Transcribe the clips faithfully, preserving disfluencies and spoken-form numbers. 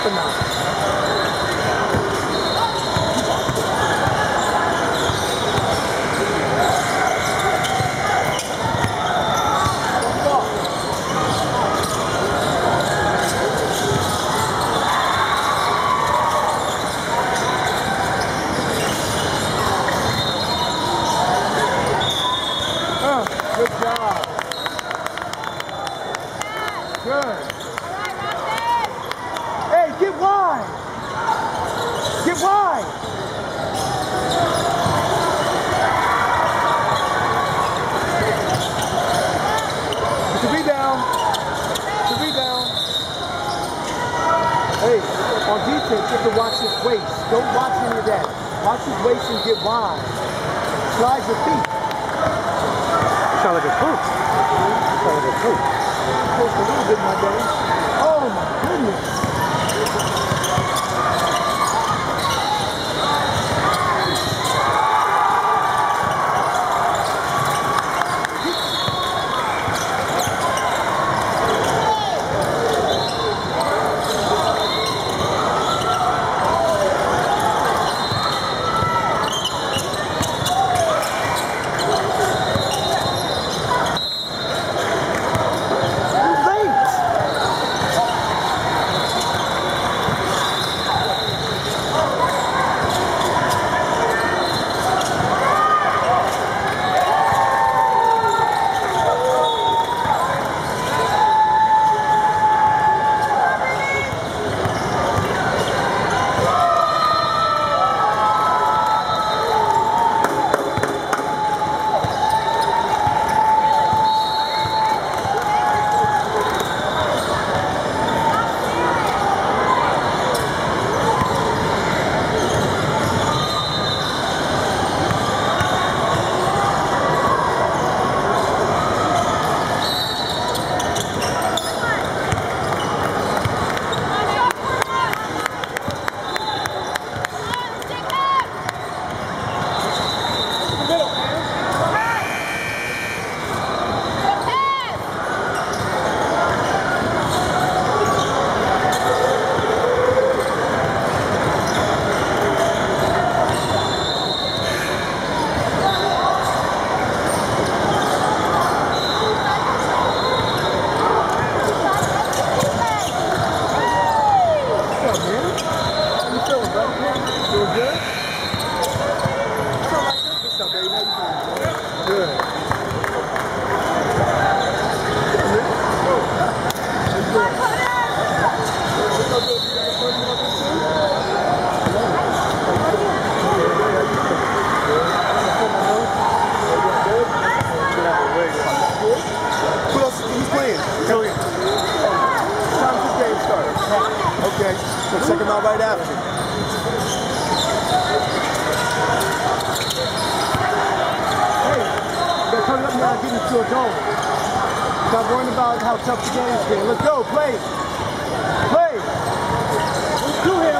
or not? Good job. Good. Hey, get wide. Get wide. It's a rebound. It's a rebound. Hey, on defense, you have to watch his waist. Don't watch any of that. Watch his waist and get wide. Slide your feet. Sound like a coach. Sound like a coach. Coach a little bit, my buddy. Oh my goodness. Okay, so check him out right after. Hey, you gotta turn it up now and get into a goal. Stop worrying about how tough the game's been. Let's go, play. Play. Let's do him.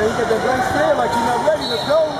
Man, you get that blank stare like you're not ready. Let's go.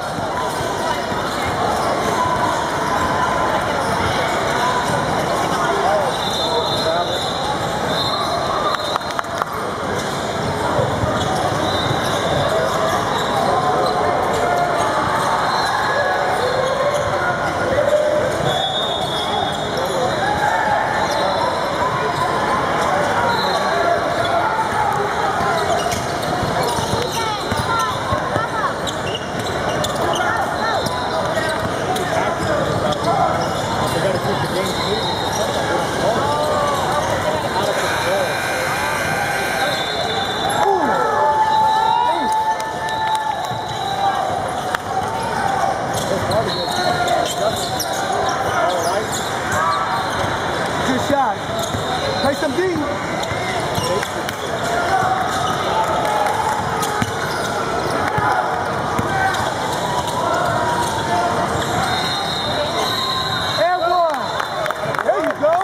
Good shot. Play some D. And one. There you go.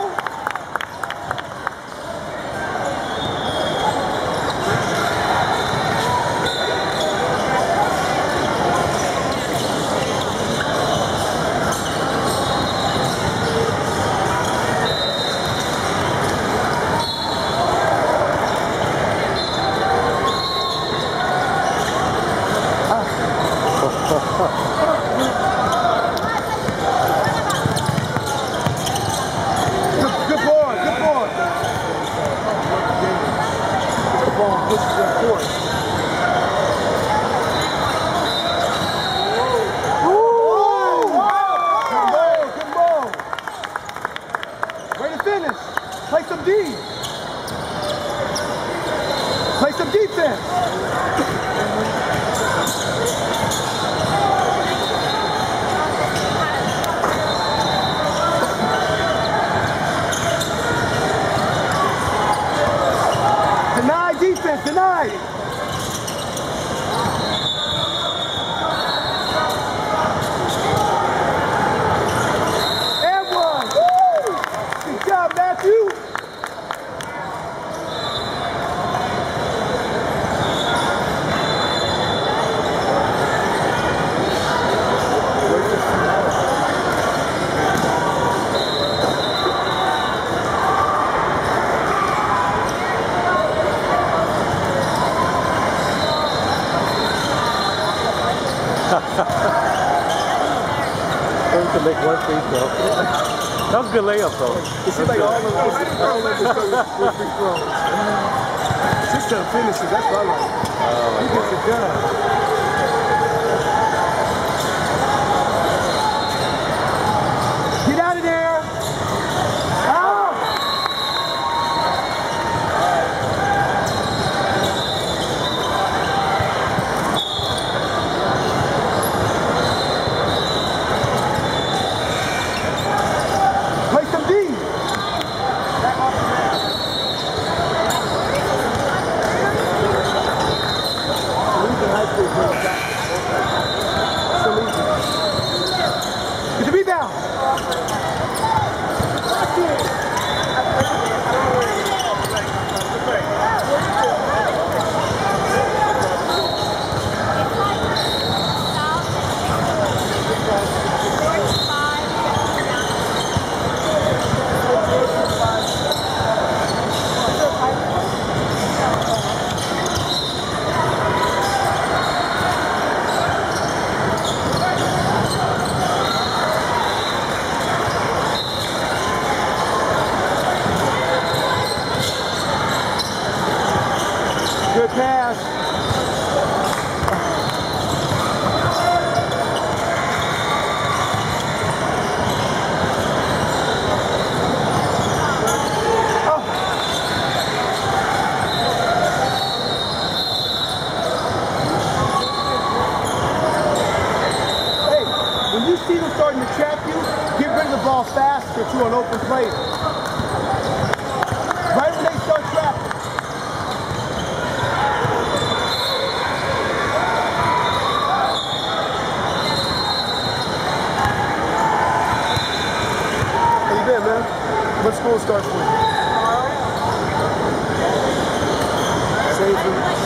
This is important. Ooh! Good ball, good ball. Way to finish. Play some D. Play some defense. Defense denied. And one. Woo! Good job, Matthew. So we can make one free throw. That was a good layup, though. It seems like all of them were free throws. Just to finish it, that's what I like. Oh, he gets it done. Get out of there! Out! Play some D. Get the rebound. Good pass. Oh. Hey, when you see them starting to trap you, get rid of the ball faster to an open play. Right when they start trapping. Man. What school starts for you? Save